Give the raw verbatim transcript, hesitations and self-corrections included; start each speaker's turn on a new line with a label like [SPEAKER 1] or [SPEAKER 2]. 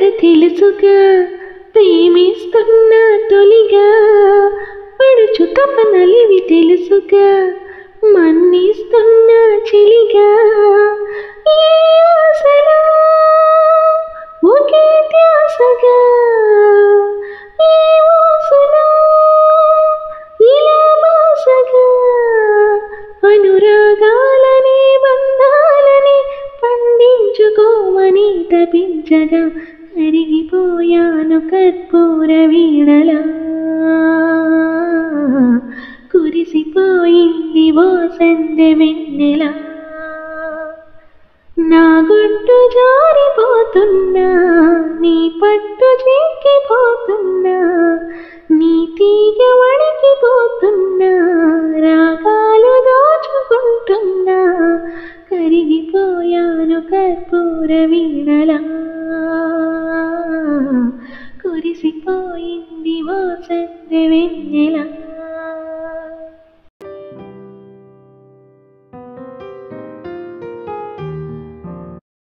[SPEAKER 1] తెలుసుగా ప్రేమిస్తున్న తొలిగా పడుచు తపనలివి తెలుసుగా మన్నిస్తున్న చెలిగా ఈ ఆశలో ఒకే ధ్యాసగా ఈ ఊసులో ఇలా బాసగా అనురాగాలని బంధాలని పండించుకోమని తపించగా కరిగిపోయాను కర్పూర వీణలా కురిసిపోయింది ఓ సందె వెన్నెలా నా గుట్టు జారిపోతున్నా నీ పట్టు చిక్కిపోతున్నా నీ తీగ వణికిపోతున్నా రాగాలు దోచుకుంటున్నా కరిగిపోయాను కర్పూర వీణలా కురిసిపోయింది ఓ సందె వెన్నెలా.